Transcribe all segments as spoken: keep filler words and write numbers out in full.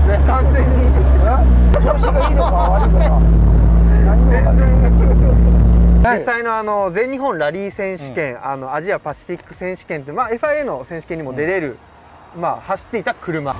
ね。 完全に調子がいいのか悪いのか何も分かんない。 実際のあの全日本ラリー選手権、うん、あのアジアパシフィック選手権って、まあ、エフアイエー の選手権にも出れる、うん、まあ、走っていた車。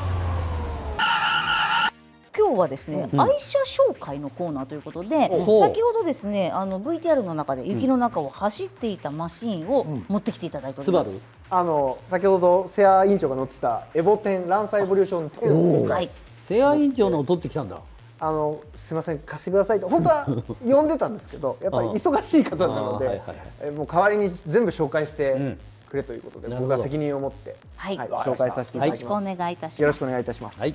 今日はですね、うん、愛車紹介のコーナーということで、うん、先ほどですねあの ブイティーアール の中で雪の中を走っていたマシンを持ってきていただいております。うん、 あの先ほど瀬谷委員長が乗ってたエボテンランサーエボリューションテン、 はい、瀬谷委員長のを取ってきたんだ。あのすみません貸してくださいと本当は呼んでたんですけど、やっぱり忙しい方なので、もう代わりに全部紹介してくれということで、うん、僕が責任を持って、はいはい、紹介させていただきます。 よろしくお願いいたします。 よろしくお願いいたします。はい、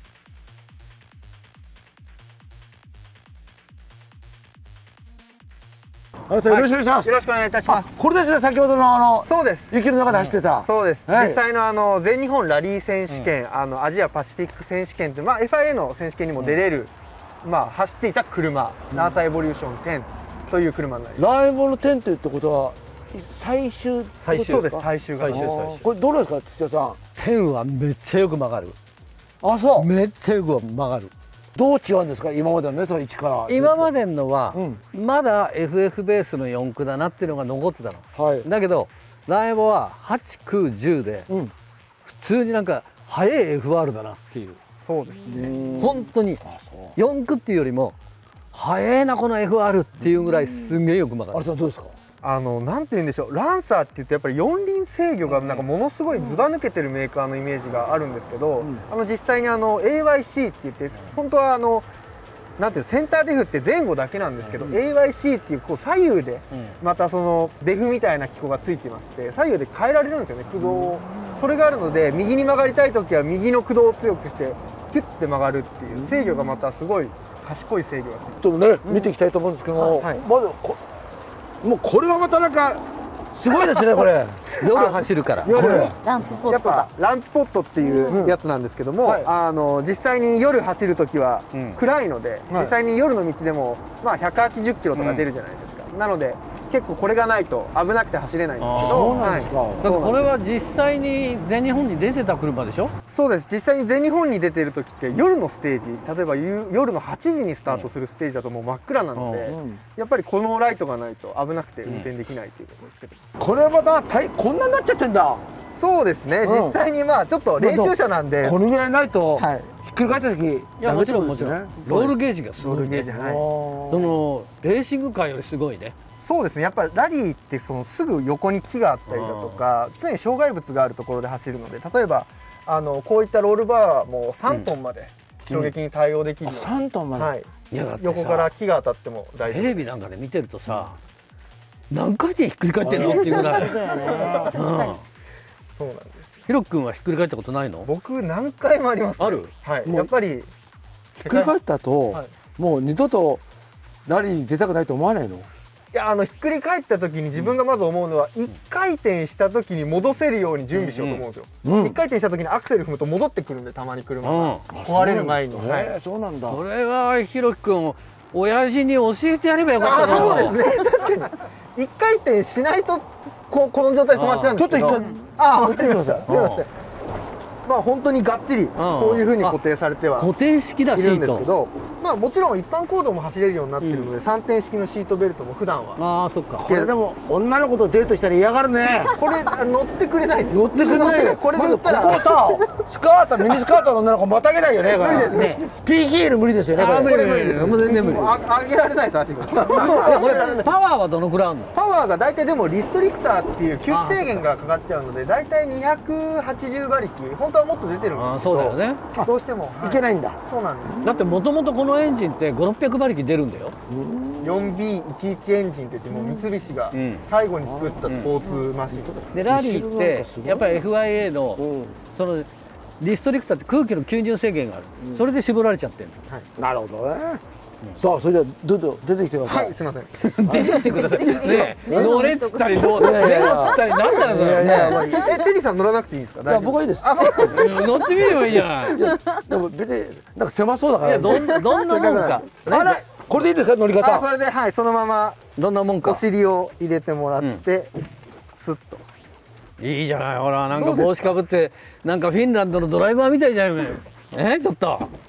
よろしくお願いします。 よろしくお願いいたします。 これですね、先ほどのあのそうです。 雪の中で走ってた。 そうです。実際のあの全日本ラリー選手権、あのアジアパシフィック選手権って、まあ エフアイエー の選手権にも出れる、まあ走っていた車、ランサーエボリューションテンという車になります。 ライボのテンというってことは最終最終です。最終がこれどうですか、土屋さん。 テンはめっちゃよく曲がる。 あ、そう。 めっちゃよく曲がる。 どう違うんですか、今までのね、そのいちから。 今までのは、うん、まだ エフエフ ベースのよん駆だなっていうのが残ってたの、はい、だけどライボははち、きゅう、じゅうで、うん、普通になんか速い エフアール だなっていう。 そうですね、 本当によん駆っていうよりも速いなこの エフアール っていうぐらいすげえよく曲がる。 あれさんどうですか。 あのなんて言うんでしょう、ランサーって言ってやっぱり四輪制御がなんかものすごいずば抜けてるメーカーのイメージがあるんですけど、うん、あの実際にあの エーワイシー って言って本当はあのなんていうセンターデフって前後だけなんですけど、うん、エーワイシー っていうこう左右でまたそのデフみたいな機構がついてまして、左右で変えられるんですよね、駆動を。それがあるので右に曲がりたい時は右の駆動を強くしてキュッて曲がるっていう制御がまたすごい賢い制御がついてます。 ちょっとね、うん、見ていきたいと思うんですけども、はい、まずこもうこれはまたなんかすごいですねこれ。 夜走るから夜ランプポット、 やっぱランプポットっていうやつなんですけども、うん、はい、あの実際に夜走る時は暗いので、うん、実際に夜の道でもまあひゃくはちじゅっキロとか出るじゃないですか、うん、なので結構これがないと危なくて走れないんですけど。 そうなんですか。 だからこれは実際に全日本に出てた車でしょ。 そうです。実際に全日本に出てる時って夜のステージ、例えば夜のはちじにスタートするステージだともう真っ暗なので、うん、やっぱりこのライトがないと危なくて運転できないということですけど、 うん、これまたこんなになっちゃってんだ。 そうですね、うん、実際にまあちょっと練習車なんで、 このぐらいないと、はい、ひっくり返った時、いやもちろんもちろんロールゲージがすごいね。 はい、 そのレーシングカーよりすごいね。 そうですね、やっぱりラリーってそのすぐ横に木があったりだとか常に障害物があるところで走るので、例えばあのこういったロールバーもさんトンまで衝撃に対応できるので、 さんトンまで、はい、 横から木が当たっても大丈夫。 テレビなんかで見てるとさ、何回でひっくり返ってんのっていうぐらい。 そうなんですよ。 ヒロ君はひっくり返ったことないの？ 僕何回もあります。ある。はい。やっぱりひっくり返ったともう二度とラリーに出たくないと思わないの？ いや、あのひっくり返った時に自分がまず思うのは、いっかい転した時に戻せるように準備しようと思うんですよ。うん、いっかい転した時にアクセル踏むと戻ってくるんで、たまに車が壊れる前に。 そうなんだ。 これはひろき君、親父に教えてやればよかったな。 そうですね、確かにいっかい転しないとここの状態で止まっちゃうんですけど。ちょっと一回、あ、わかりました。すみません。まあ本当にがっちりこういうふうに固定されては固定式だしいるんですけど、まあもちろん一般公道も走れるようになってるので、さんてん式のシートベルトも普段は。 ああ、そっか。 これでも女の子とデートしたら嫌がるね。 これ乗ってくれないです。 乗ってくれない。 これで言ったらここさ、スカートミニスカートの女の子またげないよね。無理ですね。ピーヒール無理ですよね。これ無理無理です。 もう全然無理。 上げられないです、足が。 これパワーはどのくらいあるの？ パワーが大体でもリストリクターっていう吸気制限がかかっちゃうので、大体にひゃくはちじゅう馬力、本当はもっと出てるんですけど。 そうだよね。 どうしてもいけないんだ。 そうなんです。 だってもともとこのエンジンってご、ろっぴゃく馬力出るんだよ。 よんビーいちいち エンジンって言っても三菱が最後に作ったスポーツマシンで、ラリーってやっぱり エフアイエー のそのリストリクターって空気の吸入制限がある、それで絞られちゃってるの。なるほどね。さあ、それではどうぞ出てきてください。 はい、すみません。 出てきてください。ね、乗れっつったりどう乗れっつったりなんだろうね。 え、テリーさん乗らなくていいんですか？ いや、僕はいいです。 乗ってみればいいじゃない。 でも別になんか狭そうだから。 どんどんなもんか。 あれ、これでいいですか、乗り方？ あ、それで、はい、そのままどんなもんか。 お尻を入れてもらってスッと。 いいじゃない、ほら、なんか帽子かぶってなんかフィンランドのドライバーみたいじゃん。え、ちょっと。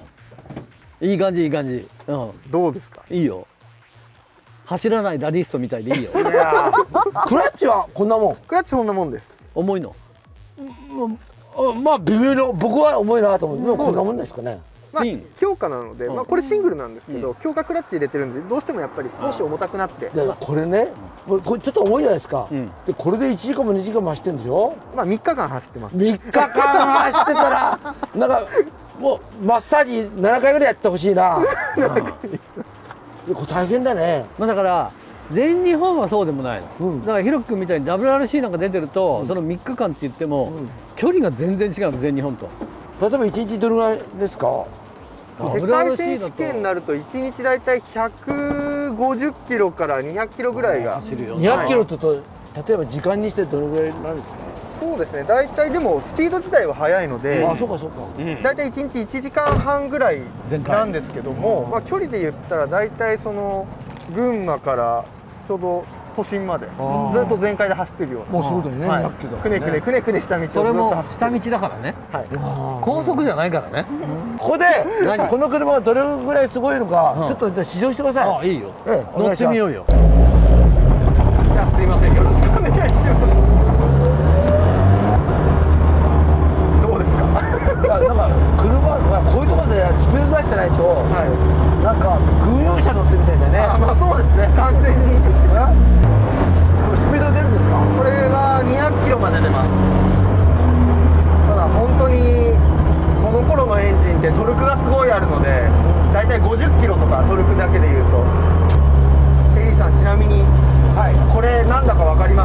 いい感じいい感じ。うん。 どうですか？ いいよ。走らないラリストみたいでいいよ。 いやクラッチはこんなもん。 クラッチそんなもんです。 重いの？ まあ微妙に僕は重いなと思う。でもこんなもんですかね。 まあ、強化なので、まあ、これシングルなんですけど、強化クラッチ入れてるんでどうしてもやっぱり少し重たくなって、 これねこれちょっと重いじゃないですか、でこれでいちじかんもにじかんも走ってるんでしょ。まあみっかかん走ってます。 みっかかん走ってたらなんかもうマッサージななかいぐらいやってほしいな。これ大変だね。 まあだから全日本はそうでもないの、うん、だからひろき君みたいに ダブリューアールシー なんか出てると、うん、そのみっかかんって言っても、うん、距離が全然違うの全日本と。 例えばいちにちどれぐらいですか？ 世界選手権になるといちにちだいたいひゃくごじゅっキロからにひゃくキロぐらいが。 にひゃくキロってと例えば時間にしてどれぐらいなんですか？ そうですね、だいたいでもスピード自体は速いので、 あ、そうかそうか、 だいたいいちにちいちじかんはんぐらいなんですけども、まあ、距離で言ったらだいたいその群馬からちょうど都心までずっと全開で走ってるような。 もうそうだよね、 はい、くねくねくねくねした道をずっと走ってる。 それも下道だからね、はい、高速じゃないからね。 ここでこの車がどれぐらいすごいのかちょっと試乗してください。 あ、いいよ、乗ってみようよ。 じゃあすいません、よろしくお願いします。どうですか？ いや、なんか車はこういうところでスピード出してないと、はい、なんか軍用車乗ってみたいだよね。 あ、まあそうですね、完全に。 これスピード出るんですか？ これがにひゃくキロまで出ます。ただ本当にこの頃のエンジンってトルクがすごいあるので、だいたいごじゅっキロとかトルクだけでいうと。テリーさん、ちなみに、はい、これなんだかわかります？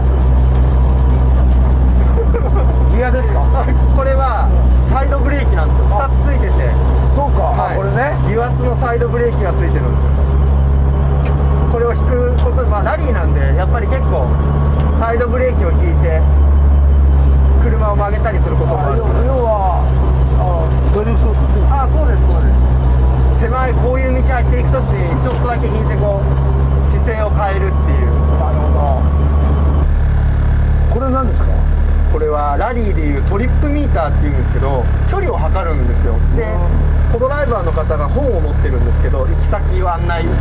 ギアですか？ これはサイドブレーキなんですよ。ふたつついてて。 そうか、はい、これね油圧のサイドブレーキがついてるんですよ。これを引くことで、まあ、ラリーなんでやっぱり結構サイドブレーキを引いて車を曲げたりすることもある。 要はドリフト。 ああ、そうですそうです。狭いこういう道入っていくときにちょっとだけ引いてこう姿勢を変えるっていう。 なるほど。これ何ですか？ これはラリーでいうトリップミーターっていうんですけど、距離を測るんですよ。でコドライバーの方が本を持ってるんですけど、行き先を案内、うん、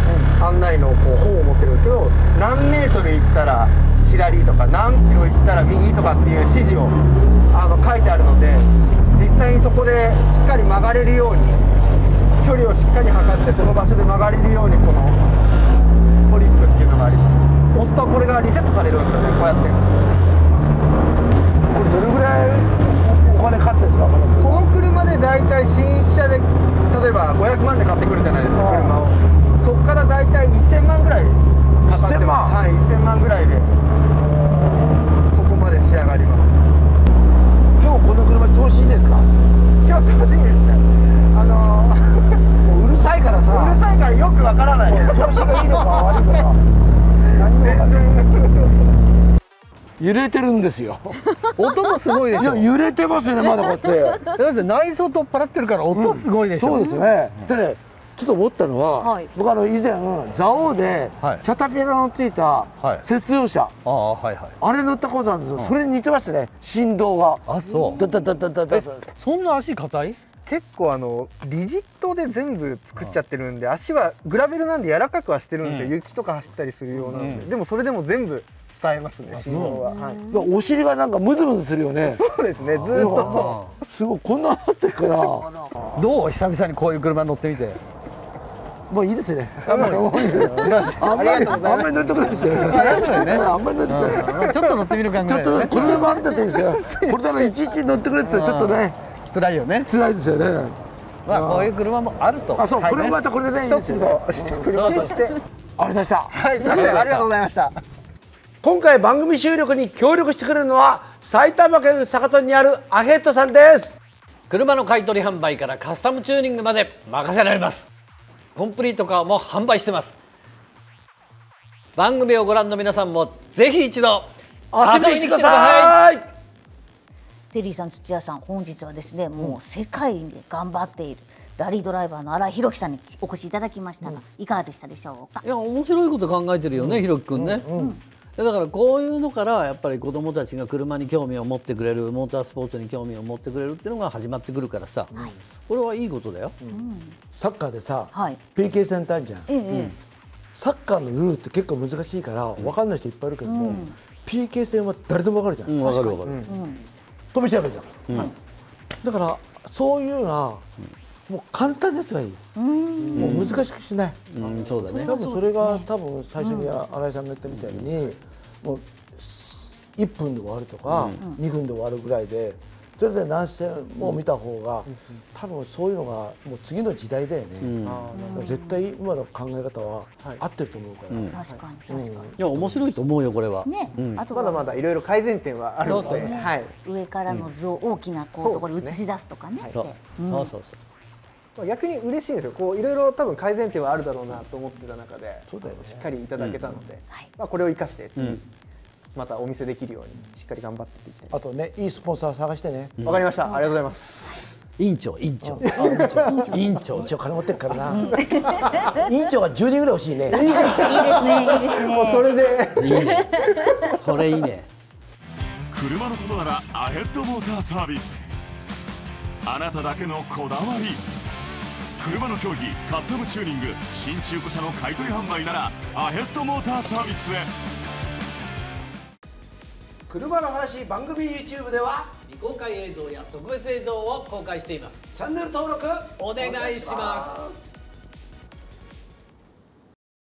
案内のこう本を持ってるんですけど、何メートル行ったら左とか何キロ行ったら右とかっていう指示をあの書いてあるので、実際にそこでしっかり曲がれるように距離をしっかり測って、その場所で曲がれるようにこのトリップっていうのがあります。押すとこれがリセットされるんですよね、こうやって。 これどれぐらいお金かかってるんですか？ この車でだいたい新車で例えばごひゃくまんで買ってくるじゃないですか、車を。そこからだいたいせんまんぐらいかかってます。はい、せんまんぐらいでここまで仕上がります。 今日この車調子いいですか？ 今日調子いいですね。あのー、 もううるさいからさ。 うるさいからよくわからない。 調子がいいのか悪いのか全然揺れてるんですよ。 音もすごいでしょ。 揺れてますね、まだこうやって。 だって内装取っ払ってるから音すごいでしょ。 うん、そうですよね。でね、ちょっと思ったのは、はい、僕あの以前蔵王でキャタピラのついた雪用車、はい、あ, はいはい、あれ乗ったことあるんですよ。それに似てましたね、振動が。 あ、そう。 だだだだだだ。 そんな足硬い？ 結構あのリジットで全部作っちゃってるんで、足はグラベルなんで柔らかくはしてるんですよ、うん、雪とか走ったりするようなので、うん、でもそれでも全部伝えますね、振動は。はい、 お尻がなんかムズムズするよね。 そうですね、ずっとすごいこんななってるから。 どう、久々にこういう車乗ってみて。 もういいですね。あんまりあんまりあんまり乗ってくないですよ。あんまり乗ってくない。 ちょっと乗ってみる感じ。 ちょっとこれでもあるんだったらいいんですけど、これでもいちいち乗ってくれってちょっとね辛いよね。 辛いですよね。 まあこういう車もあると。 あ、そう、これまたこれでね、いいですよ。 車として。ありがとうございました。 はい、すみません、ありがとうございました。 今回番組収録に協力してくれるのは埼玉県坂戸にあるアヘッドさんです。 車の買い取り販売からカスタムチューニングまで任せられます。コンプリートカーも販売してます。番組をご覧の皆さんもぜひ一度遊びに来てください。 テリーさん、土屋さん、本日はですね、もう世界で頑張っているラリードライバーの新井宏樹さんにお越しいただきましたが、うん、いかがでしたでしょうか。 いや、面白いこと考えてるよね、宏樹くんね。 だからこういうのからやっぱり子どもたちが車に興味を持ってくれる、モータースポーツに興味を持ってくれるっていうのが始まってくるからさ、はい、これはいいことだよ、うん、 サッカーでさ、はい、ピーケー 戦ってあるじゃん、ええ、サッカーのルールって結構難しいから分かんない人いっぱいいるけども、うん、ピーケー 戦は誰でも分かるじゃん、 うん、分かる分かる、うん、 飛びちゃえばいいじゃん、うん、だからそういうようなもう簡単なやつがいい、もう難しくしない、 うん、そうだね。 多分それが多分最初に新井さんが言ったみたいに、もういっぷんで終わるとかにふんで終わるぐらいで、それで何戦も見た方が多分そういうのがもう次の時代だよね。絶対今の考え方は合ってると思うから。 確かに確かに。いや面白いと思うよこれは。 ね、 あとまだまだいろいろ改善点はあるので、 上からの図を大きなこうところに映し出すとかね。 そうそうそうそう。 逆に嬉しいんですよ。こういろいろ多分改善点はあるだろうなと思ってた中で、しっかりいただけたので、まあこれを生かして次またお見せできるようにしっかり頑張っていきたい。 あとね、いいスポンサー探してね。 わかりました。ありがとうございます。 委員長、委員長、 委員長、一応金持ってっからな。委員長がじゅうにんぐらい欲しいね。 いいですね、いいですね。 それで、 いいね。それいいね。 車のことならアヘッドモーターサービス。あなただけのこだわり。車の競技、カスタムチューニング、新中古車の買取販売ならアヘッドモーターサービスへ。 車の話番組 YouTube では未公開映像や特別映像を公開しています。 チャンネル登録お願いします。